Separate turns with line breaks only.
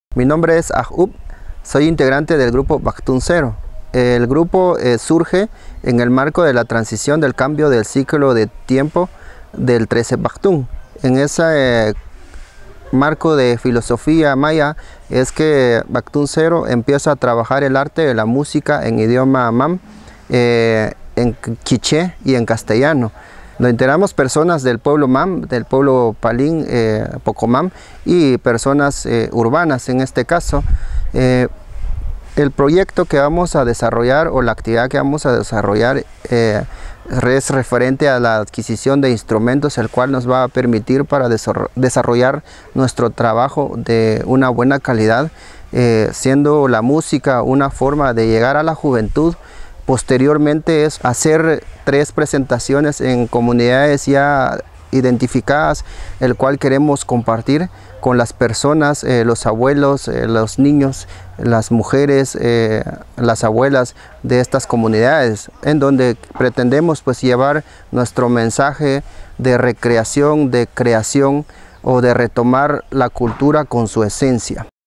Mi nombre es Ahub, soy integrante del grupo Baktun Cero. El grupo surge en el marco de la transición del cambio del ciclo de tiempo del 13 Baktun. En ese marco de filosofía maya es que Baktun Cero empieza a trabajar el arte de la música en idioma mam, en quiché y en castellano. Nos integramos personas del pueblo mam, del pueblo palín, pocomam, y personas urbanas en este caso. El proyecto que vamos a desarrollar o la actividad que vamos a desarrollar es referente a la adquisición de instrumentos, el cual nos va a permitir para desarrollar nuestro trabajo de una buena calidad, siendo la música una forma de llegar a la juventud. Posteriormente es hacer 3 presentaciones en comunidades ya identificadas, el cual queremos compartir con las personas, los abuelos, los niños, las mujeres, las abuelas de estas comunidades, en donde pretendemos pues llevar nuestro mensaje de recreación, de creación o de retomar la cultura con su esencia.